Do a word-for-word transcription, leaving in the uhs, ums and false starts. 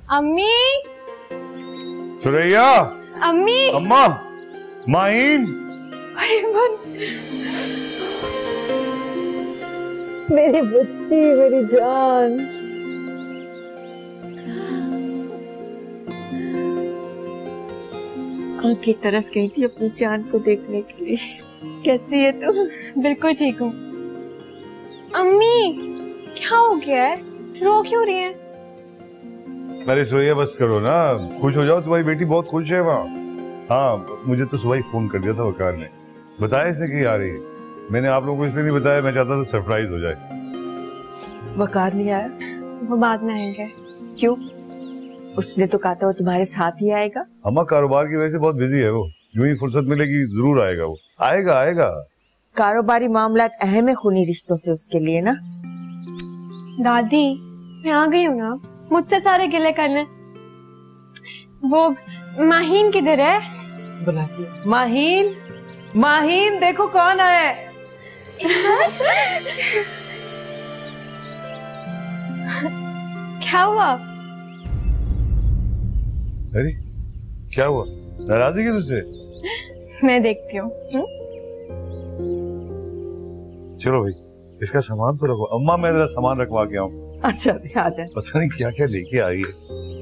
अम्मी, सुरैया, अम्मी, अम्मा, माहीन, मेरी बच्ची, मेरी जान। आंखें तरस गई थी अपनी जान को देखने के लिए। कैसी है तुम? बिल्कुल ठीक हूँ। अम्मी, क्या हो गया है? रो क्यों रही है? अरे सुरैया बस करो ना, खुश हो जाओ, तुम्हारी बेटी बहुत खुश है वहाँ। हाँ, मुझे तो सुबह ही फोन कर दिया था वकार ने, बताया इसने कि आ रही है। मैंने आप लोगों को इसलिए नहीं बताया, मैं चाहता था सरप्राइज हो जाए। वकार नहीं आया? वो बाद में आएंगे। क्यों? उसने तो कहा था वो तुम्हारे साथ ही आएगा। अम्मा कारोबार की वजह से बहुत बिजी है वो, यूं ही फुर्सत मिलेगी जरूर आएगा वो। आएगा आएगा। कारोबारी मामला अहम है खूनी रिश्तों से उसके लिए ना। दादी, मैं आ गई हूँ ना, मुझसे सारे गिले करने। वो माहीन किधर है? बुलाती हूँ। माहीन, माहीन देखो कौन आया है। क्या हुआ? अरे क्या हुआ, नाराजगी है तुझसे? मैं देखती हूँ। चलो भाई, इसका सामान तो रखो। अम्मा मैं जरा सामान रखवा के आऊँ। अच्छा आ जाए। पता नहीं क्या क्या लेके आई है।